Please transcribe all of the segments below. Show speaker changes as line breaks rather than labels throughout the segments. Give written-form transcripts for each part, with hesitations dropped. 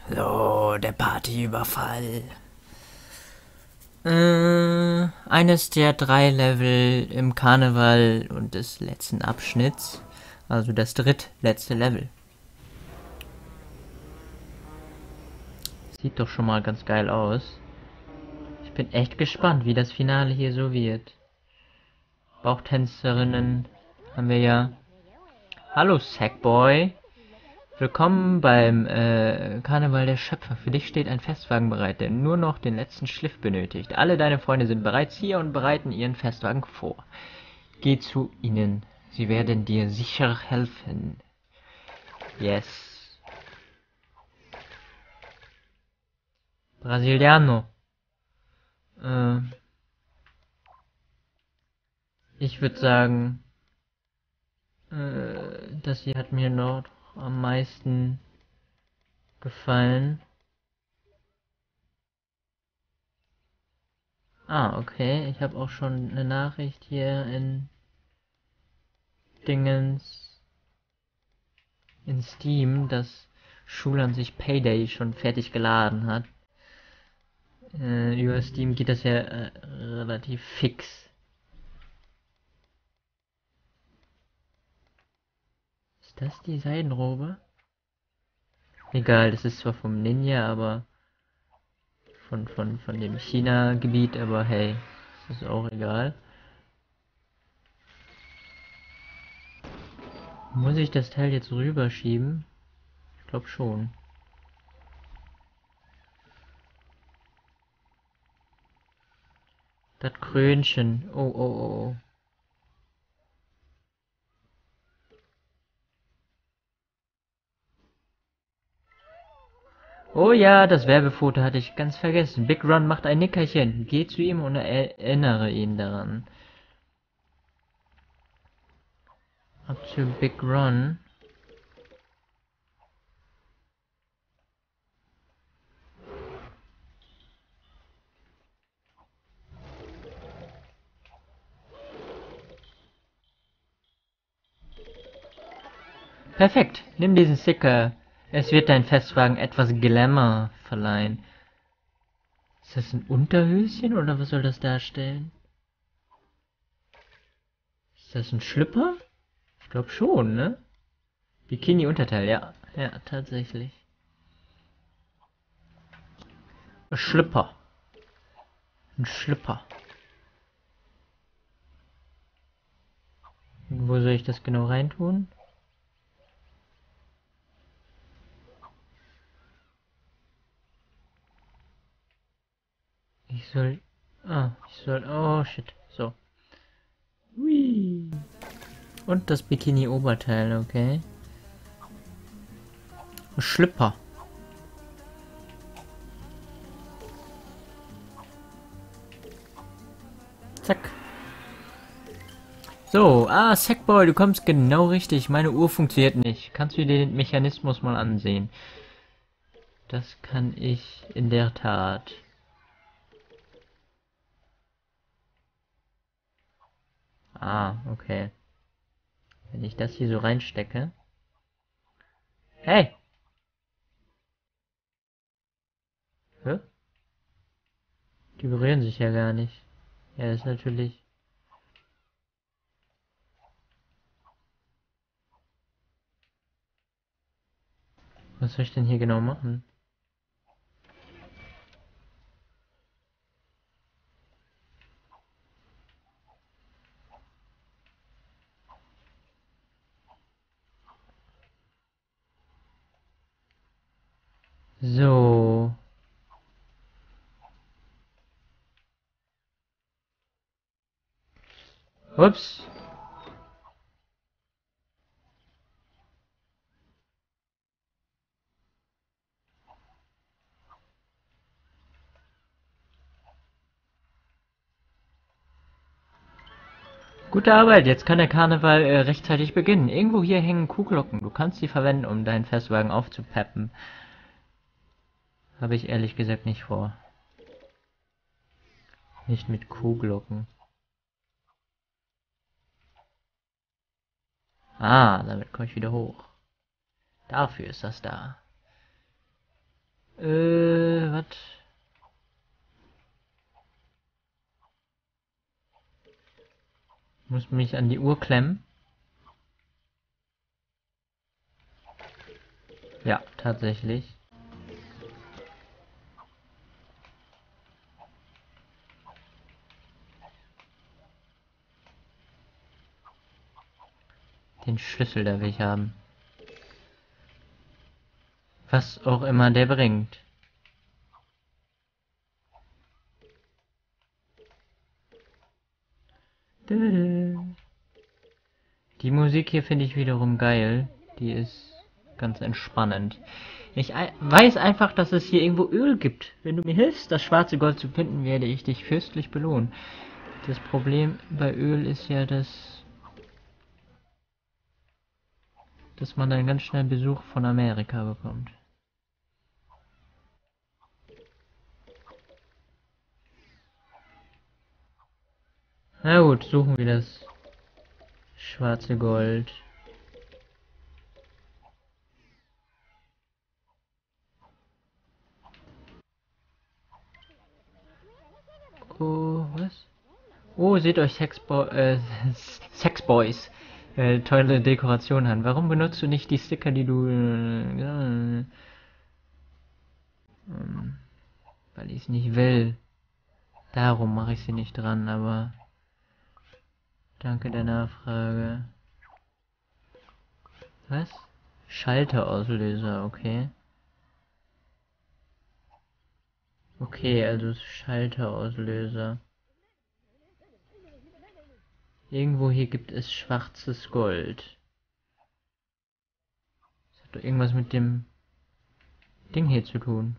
So, der Partyüberfall. Eines der 3 Level im Karneval und des letzten Abschnitts. Also das drittletzte Level. Sieht doch schon mal ganz geil aus. Ich bin echt gespannt, wie das Finale hier so wird. Bauchtänzerinnen haben wir ja. Hallo Sackboy. Willkommen beim Karneval der Schöpfer. Für dich steht ein Festwagen bereit, der nur noch den letzten Schliff benötigt. Alle deine Freunde sind bereits hier und bereiten ihren Festwagen vor. Geh zu ihnen. Sie werden dir sicher helfen. Yes. Brasiliano. Äh, Ich würde sagen, das hier hat mir noch am meisten gefallen. Ah, okay. Ich habe auch schon eine Nachricht hier in Dingens in Steam, dass Schul sich Payday schon fertig geladen hat. Über Steam geht das ja relativ fix. Ist das die Seidenrobe? Egal, das ist zwar vom Ninja, aber von dem China-Gebiet, aber hey, das ist auch egal. Muss ich das Teil jetzt rüberschieben? Ich glaube schon. Das Krönchen. Oh, oh, oh, oh. Oh ja, das Werbefoto hatte ich ganz vergessen. Big Ron macht ein Nickerchen. Geh zu ihm und erinnere ihn daran. Ab zu Big Ron. Perfekt. Nimm diesen Sticker. Es wird dein Festwagen etwas Glamour verleihen. Ist das ein Unterhöschen oder was soll das darstellen? Ist das ein Schlüpper? Ich glaube schon, ne? Bikini-Unterteil, ja. Ja, tatsächlich. Ein Schlüpper. Ein Schlüpper. Und wo soll ich das genau reintun? Ich soll... Ah, ich soll... Oh, shit. So. Hui. Und das Bikini-Oberteil, okay. Ein Schlüpper. Zack. So, Sackboy, du kommst genau richtig. Meine Uhr funktioniert nicht. Kannst du dir den Mechanismus mal ansehen? Das kann ich in der Tat. Ah, okay. Wenn ich das hier so reinstecke. Hey! Hä? Die berühren sich ja gar nicht. Ja, das ist natürlich... Was soll ich denn hier genau machen? So. Ups. Gute Arbeit, jetzt kann der Karneval rechtzeitig beginnen. Irgendwo hier hängen Kuhglocken. Du kannst sie verwenden, um deinen Festwagen aufzupeppen. Habe ich ehrlich gesagt nicht vor. Nicht mit Kuhglocken. Ah, damit komme ich wieder hoch. Dafür ist das da. Was? Muss mich an die Uhr klemmen? Ja, tatsächlich. Den Schlüssel, der will ich haben. Was auch immer der bringt. Die Musik hier finde ich wiederum geil. Die ist ganz entspannend. Ich weiß einfach, dass es hier irgendwo Öl gibt. Wenn du mir hilfst, das schwarze Gold zu finden, werde ich dich fürstlich belohnen. Das Problem bei Öl ist ja, dass man dann ganz schnell Besuch von Amerika bekommt. Na gut, suchen wir das schwarze Gold. Oh, was? Oh, seht euch Sexboys tolle Dekoration an. Warum benutzt du nicht die Sticker, die du... weil ich es nicht will. Darum mache ich sie nicht dran, aber... Danke der Nachfrage. Was? Schalterauslöser, okay. Okay, also Schalterauslöser. Irgendwo hier gibt es schwarzes Gold. Das hat doch irgendwas mit dem Ding hier zu tun.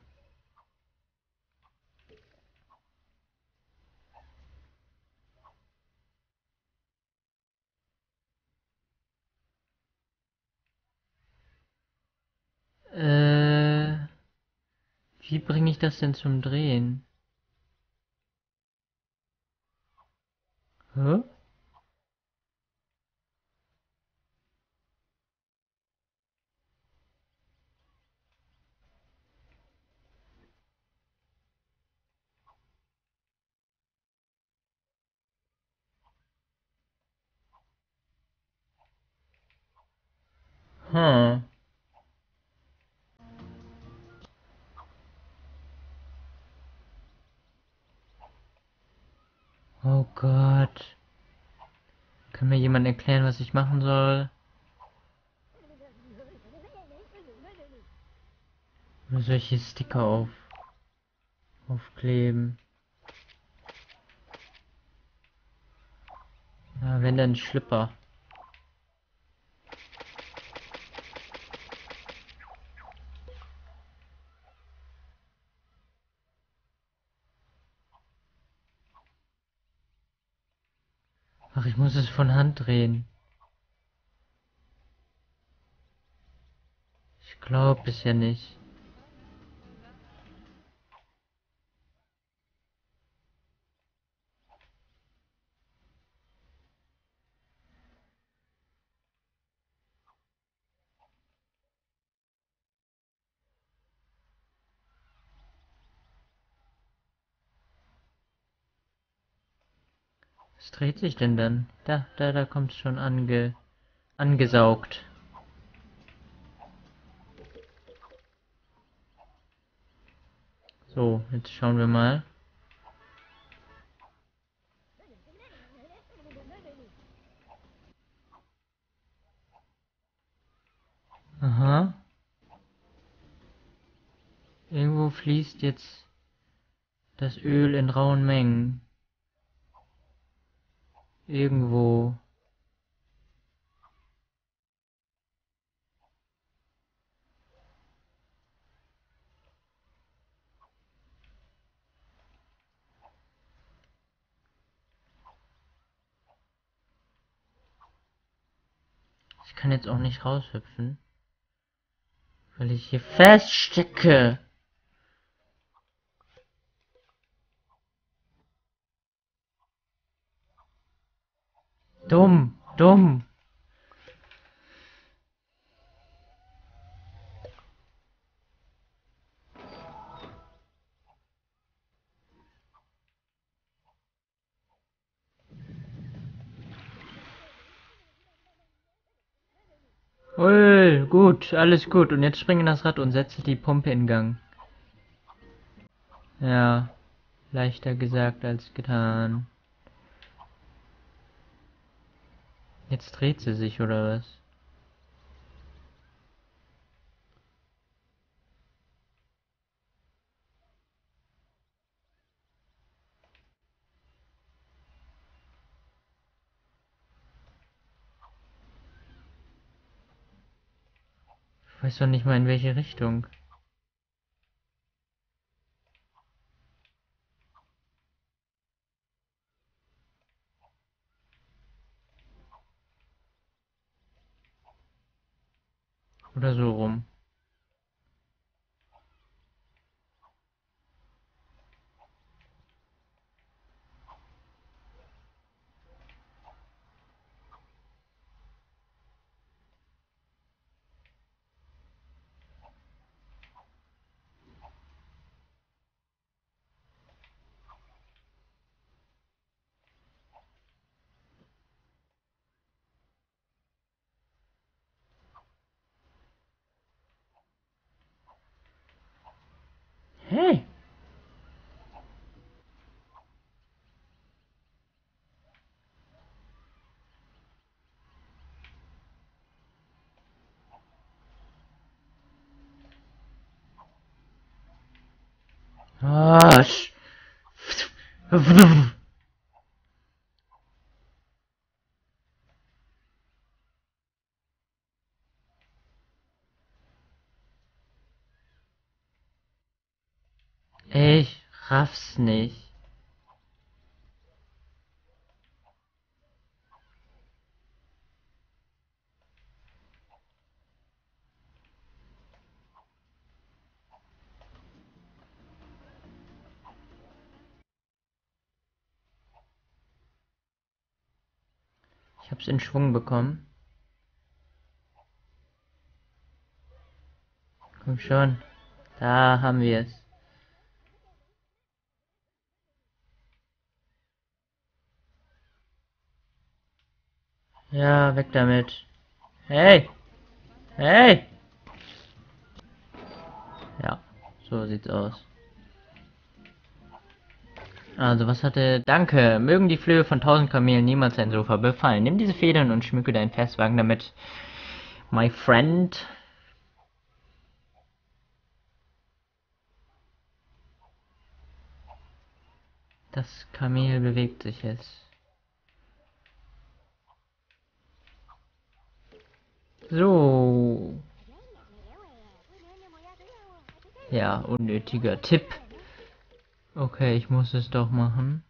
Wie bringe ich das denn zum Drehen? Hä? Hm. Oh Gott. Kann mir jemand erklären, was ich machen soll? Oder soll ich hier Sticker aufkleben? Ja, wenn dann Schlipper. Ach, ich muss es von Hand drehen. Ich glaube es ja nicht. Was dreht sich denn dann? Da kommt es schon angesaugt. So, jetzt schauen wir mal. Aha. Irgendwo fließt jetzt das Öl in rauen Mengen. Irgendwo. Ich kann jetzt auch nicht raushüpfen, weil ich hier feststecke. Dumm, dumm. Ui, gut, alles gut. Und jetzt spring in das Rad und setze die Pumpe in Gang. Ja, leichter gesagt als getan. Jetzt dreht sie sich, oder was? Ich weiß doch nicht mal in welche Richtung. Oder so rum. Hey! Ah, ich raff's nicht. Ich hab's in Schwung bekommen. Komm schon. Da haben wir es. Ja, weg damit. Hey! Hey! Ja, so sieht's aus. Also, was hatte... Danke. Mögen die Flöhe von 1000 Kamelen niemals ein Sofa befallen. Nimm diese Federn und schmücke deinen Festwagen damit. My friend. Das Kamel bewegt sich jetzt. So. Ja, unnötiger Tipp. Okay, ich muss es doch machen.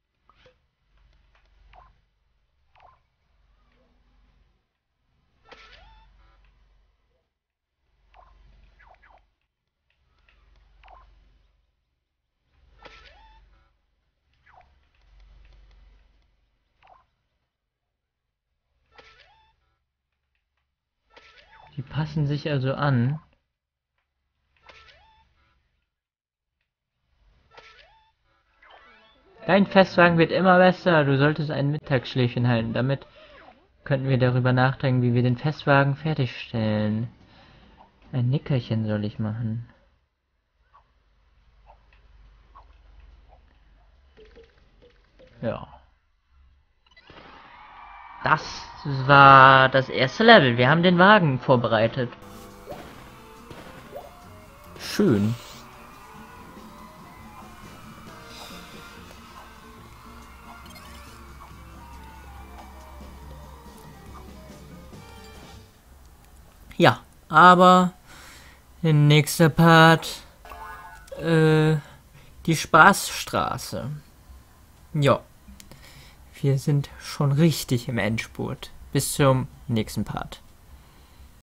Die passen sich also an. Dein Festwagen wird immer besser. Du solltest ein Mittagsschläfchen halten. Damit könnten wir darüber nachdenken, wie wir den Festwagen fertigstellen. Ein Nickerchen soll ich machen. Ja. Das war das erste Level. Wir haben den Wagen vorbereitet. Schön. Ja, aber der nächste Part, die Spaßstraße. Ja, wir sind schon richtig im Endspurt. Bis zum nächsten Part.